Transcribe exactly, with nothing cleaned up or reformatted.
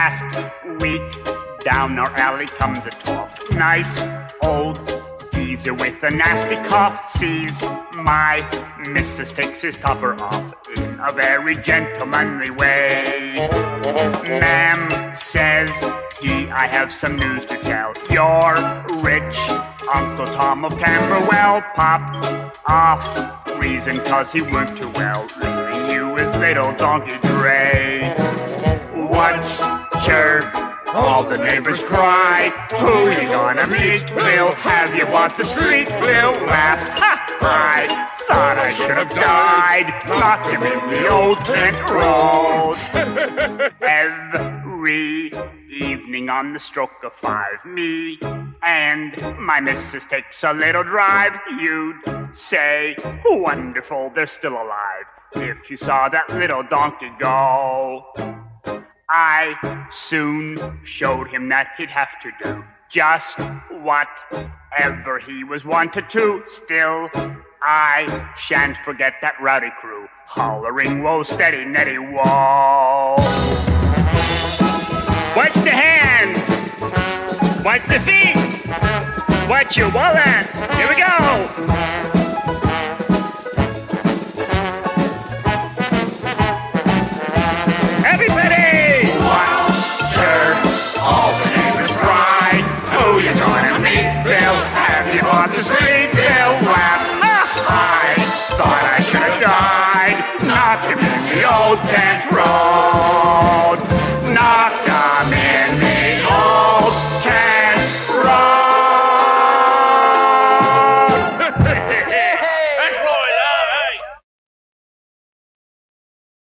Last week, down our alley comes a tough, nice old geezer with a nasty cough. Sees my missus, takes his topper off in a very gentlemanly way. Ma'am says he, I have some news to tell. Your rich Uncle Tom of Camberwell popped off, reason cause he weren't too well, leaving you his little donkey dray. Wotcher, all the neighbors cry, who you gonna meet? We'll have you walk the street. We'll laugh, ha, I thought I should have died, locked him in the old Kent Road. Every evening on the stroke of five, me and my missus takes a little drive. You'd say, wonderful, they're still alive, if you saw that little donkey go. I soon showed him that he'd have to do just whatever he was wanted to. Still, I shan't forget that rowdy crew hollering, whoa, steady, Nettie, whoa. Watch the hands, watch the feet, watch your wallet. Here we go. Everybody! Wotcher, all the neighbors cry, who you gonna meet? They'll have you on the street. They'll laugh, ha, I thought I should have died, knocked him in the old Kent Road.